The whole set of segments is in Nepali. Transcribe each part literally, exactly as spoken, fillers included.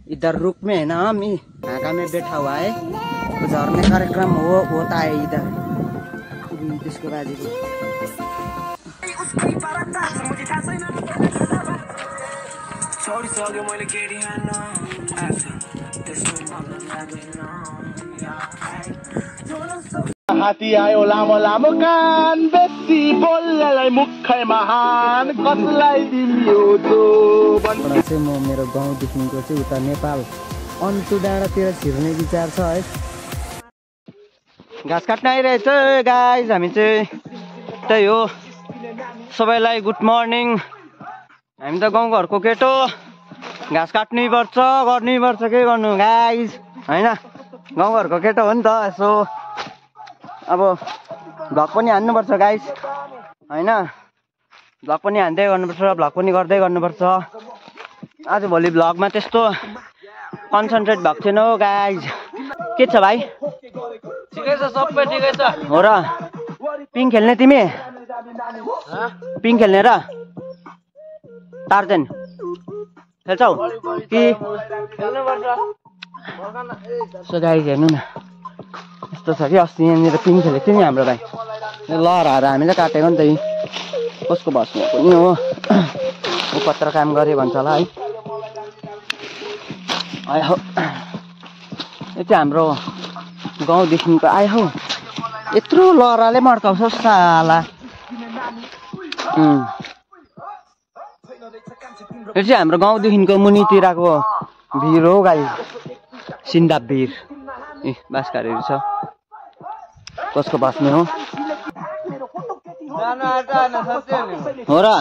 इधर रुक में है ना हम ढाका में बैठा हुआ है कुछ झरने कार्यक्रम हो होता है इधर त्यसको बाजेको हात्ती आयो लामो लामो कान बेसी बोल्नेलाई मुखै महान कसलाई दिलियो जो भन्दा चाहिँ म मेरो गाउँदेखिको चाहिँ उता नेपाल अन्तु डाँडातिर छिर्ने विचार छ है घाँस काट्न आइरहेछ गाइज हामी चाहिँ त्यही हो सबैलाई गुड मर्निङ हामी त गाउँघरको केटो घाँस काट्नै पर्छ गर्नै पर्छ के गर्नु गाइज हैन गाउँघरको केटो हो नि त यसो अब भ्लग पनि हान्नुपर्छ गाइज हैन भ्लग पनि हान्दै गर्नुपर्छ भ्लग पनि गर्दै गर्नुपर्छ आज भोलि भ्लगमा त्यस्तो कन्सन्ट्रेट भएको छैन हो गाइज के छ भाइ ठिकै छ सबै ठिकै छ हो र पिङ खेल्ने तिमी पिङ खेल्ने र टार्जन खेल्छौ कि सो गाइज हेर्नु न यस्तो छ कि अस्ति यहाँनिर पिङ खेलेको थियो नि हाम्रो भाइ लहराहरू हामीले काटेको नि त यी कसको भस्नु पनि हो ऊ कत्रो काम गरे भन्छ होला है आयो हौ यो चाहिँ हाम्रो गाउँदेखिको आयो हौ यत्रो लहराले मर्काउँछ साला यो चाहिँ हाम्रो गाउँदेखिको मुनितिरको भिर हो गाई सिन्दाप भिर ए बास्काहरू छ कसको बस्ने हो हो र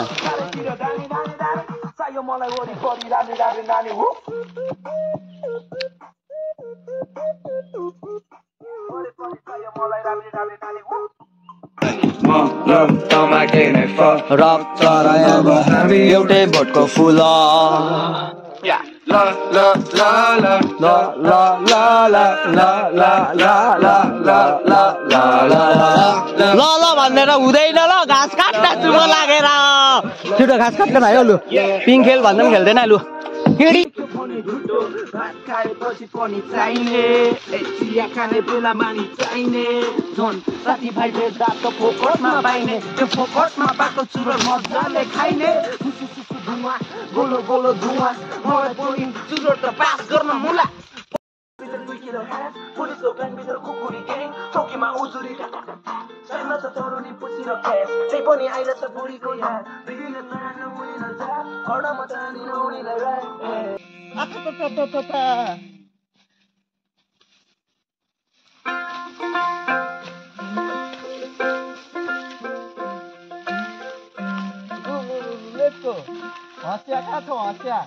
एउटै भोटको फुल ल ल ल ल ल ल ल ल ल ल ल भनेर हुँदैन ल घाँस काट्न चुमो लागेर छिटो घाँस काट्न भयो लु पिङ खेल भन्दा पनि खेल्दैन लु खाएपछि पनि चाहिने चिया खाने बेला मानि चाहिने झन् साथीभाइ भेट्दा त फोकटमा पाइने त्यो फोकटमा बाटो चुरो मजाले खाइने धुवा गोलो गोलो धुवा मलाई पनि चुरो त पास गर्न मुला दुई किलो ह्यास पुलिसको गानभित्र कुकुरी ग्याङ चौकीमा उजुरी छैन त तरुनी पुसिर क्यास त्यही पनि आइरहेछ बुढीको याद बिग्रिन नराम्रो मुनि नजा घरमा जानी नहुनेलाई राय Let's go. हँसिया कहाँ छौ हँसिया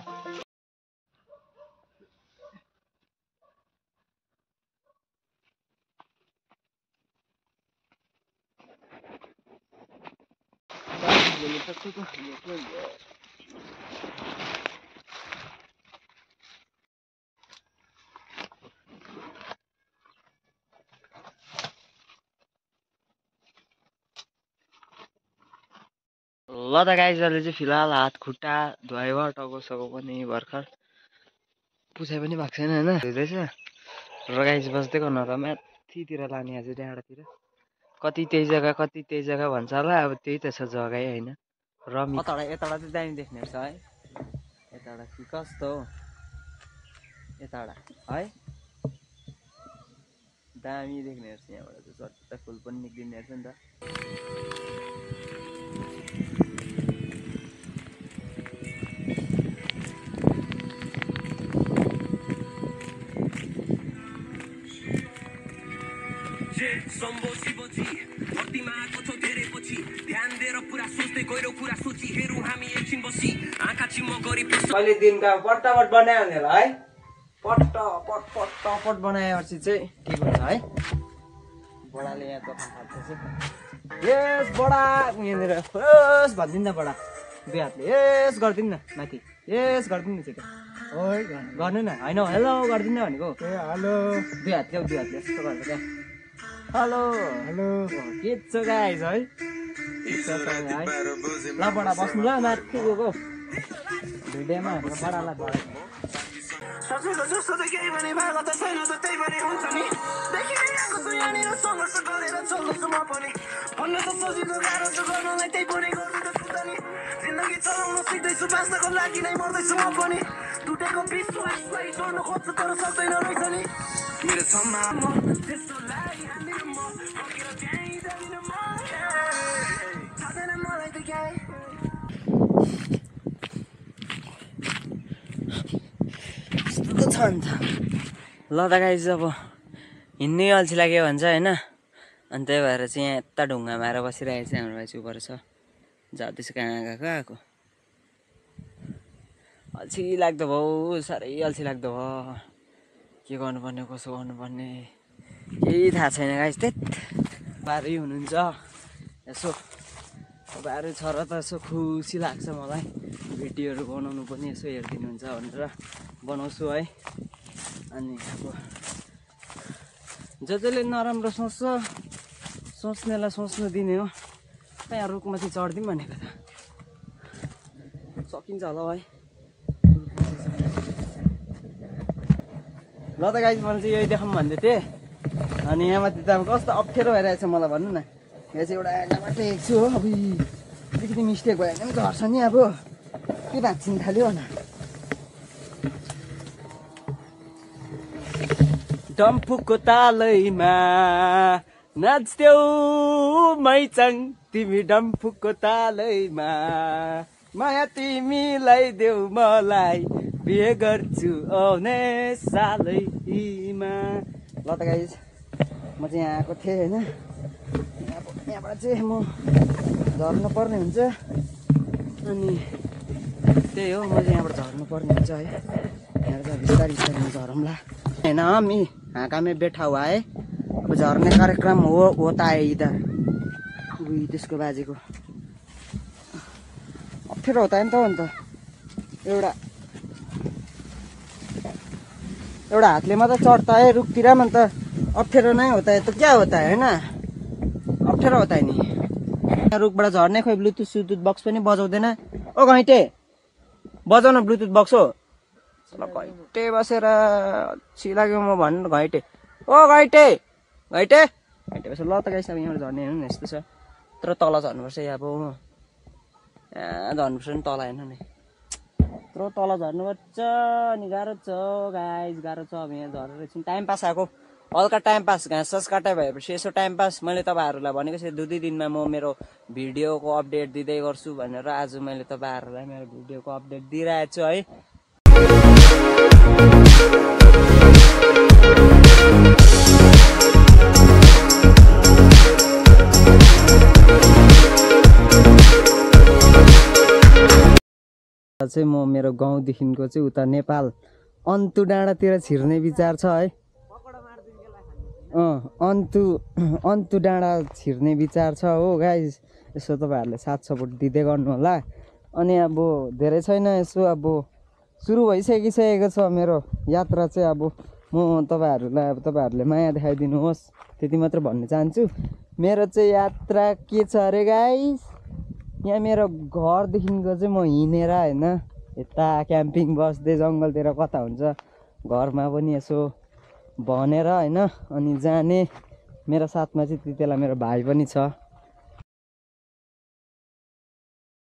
ल त गाइज अहिले चाहिँ फिलहाल हात खुट्टा धुवायो टाउको सको पनि भर्खर पुछाइ पनि भएको छैन होइन धुँदैछ र गाइज बस्दै गर्नु र माथितिर लाने आज डाँडातिर कति त्यही जग्गा कति त्यही जग्गा भन्छ होला अब त्यही त छ जग्गै होइन र यताबाट यताबाट चाहिँ दामी देख्ने रहेछ है यताबाट कि कस्तो हो यताबाट है दामी देख्ने रहेछ यहाँबाट चाहिँ चट्टा फुल पनि निक्लिने रहेछ नि त कहिले दिनका पट्टापट बनायो भने है पट्ट पट पट्टपट बनाएपछि चाहिँ ठिक हुन्छ है बडाले यहाँ दोकान थाल्छ यस बडा यहाँनिर यस भनिदिनु न बडा दुई हातले यस गरिदिनु न माथि यस गरिदिनु न छिटो ओइ गर्नु न होइन हेलो गरिदिनु भनेको ए हेलो दुई हात ल्याउ दुई हात ल्याउ यस्तो गरेर क्या हेलो हेलो के छ गाइस है ल बडा बस्नु ल माथि गएको भिडियोमा हाम्रो बडालाई बढाएको सोचेको जस्तो त केही पनि भएको त छैन त त्यही पनि हुन्छ नि देखिनै आएको छु यहाँनिर सङ्घर्ष गरेर चल्दैछु म पनि भन्न त सजिलो गाह्रो छ गर्नलाई त्यही पनि गर्नु त छुट्छ नि जिन्दगी चलाउन सिक्दैछु बाँच्नको लागि नै मर्दैछु म पनि टुटेको विश्वासलाई जोड्न खोज्छु तर सक्दैन रहेछ नि मेरो क्षमा म त्यस्तो लागि हान्दिनँ म फर्केर त्यहीँ जाँदिनँ म थाहा मलाई त क्या यस्तो छ नि त ल त गाइज अब हिँड्नै अल्छी लाग्यो भन्छ होइन अनि त्यही भएर चाहिँ यहाँ यता ढुङ्गामा आएर बसिरहेको चाहिँ हाम्रो भाइ चाहिँ उपर छ जाँदैछ कहाँ गएको आएको अल्छी लाग्दो भयो साह्रै अल्छी लाग्दो भयो के गर्नुपर्ने कसो गर्नुपर्ने केही थाहा छैन गाइज त्यत बाह्रै हुनुहुन्छ यसो बाह्रै छ र त यसो खुसी लाग्छ मलाई भिडियोहरू बनाउनु पनि यसो हेरिदिनुहुन्छ भनेर बनाउँछु है अनि अब ज जसले नराम्रो सोच्छ सोच्नेलाई सोच्नु दिने हो यहाँ रुखमाथि चढिदिउँ भनेको त सकिन्छ होला है ल त गाइज मैले चाहिँ यही देखाउँ भन्दै थिएँ अनि यहाँ माथि त अब कस्तो अप्ठ्यारो भइरहेछ मलाई भन्नु न यहाँ चाहिँ एउटा एन्डामा टेक छु हो अब अलिकति मिस्टेक भयो भने पनि झर्छ नि अब के भाँच्चिन थाल्यो होला डम्फुको तालैमा नाच्थ्यौ मैचाङ तिमी डम्फुको तालैमा माया तिमीलाई देऊ मलाई बिहे गर्छु आउने सालैमा ल त गाइज म चाहिँ यहाँ आएको थिएँ होइन यहाँबाट चाहिँ म झर्नु पर्ने हुन्छ अनि त्यही हो म चाहिँ यहाँबाट झर्नु पर्ने हुन्छ है यहाँ चाहिँ बिस्तारै बिस्तारै म झरौँला होइन मी हाँका में बैठा हुआ है अब झर्ने कार्यक्रम हो होता है इधर उही त्यसको बाजेको अप्ठ्यारो होता है नि त हो नि त एउटा एउटा हातले मात्रै चढ्ता है रुखतिर पनि अन्त अप्ठ्यारो नै होता है त क्या होता है होइन अप्ठ्यारो होता है नि रुखबाट झर्ने खोइ ब्लुटुथ सुटुथ बक्स पनि बजाउँदैन ओ घैँटे बजाउन ब्लुटुथ बक्स हो घैँटे बसेर छि लाग्यो म भन्नु घैँटे ओ घैँटे घैँटे घैँटे बसेर ल त गाइस अब यहाँबाट झर्ने हेर्नु न यस्तो छ तर तल झर्नुपर्छ यहाँ अब यहाँ झर्नुपर्छ नि तल हेर्नु नि यत्रो तल झर्नुपर्छ अनि गाह्रो छ गाइस गाह्रो छ अब यहाँ झरेर एकछिन टाइम पास आएको हल्का टाइम पास घाँस सास काटाइ भएपछि यसो टाइम पास मैले तपाईँहरूलाई भनेको थिएँ दुई दुई दिनमा म मेरो भिडियोको अपडेट दिँदै गर्छु भनेर आज मैले तपाईँहरूलाई मेरो भिडियोको अपडेट दिइरहेको छु है चाहिँ म मेरो गाउँदेखिको चाहिँ उता नेपाल अन्तु डाँडातिर छिर्ने विचार छ है अँ अन्तु अन्तु डाँडा छिर्ने विचार छ हो गाइस यसो तपाईँहरूले साथ सपोर्ट दिँदै गर्नु होला अनि अब धेरै छैन यसो अब सुरु भइसकिसकेको छ मेरो यात्रा चाहिँ अब म तपाईँहरूलाई अब तपाईँहरूले माया देखाइदिनुहोस् त्यति मात्र भन्न चाहन्छु मेरो चाहिँ यात्रा के छ अरे गाइस यहाँ मेरो घरदेखिको चाहिँ म हिँडेर होइन यता क्याम्पिङ बस्दै जङ्गलतिर कता हुन्छ घरमा पनि यसो भनेर होइन अनि जाने मेरो साथमा चाहिँ त्यति बेला मेरो भाइ पनि छ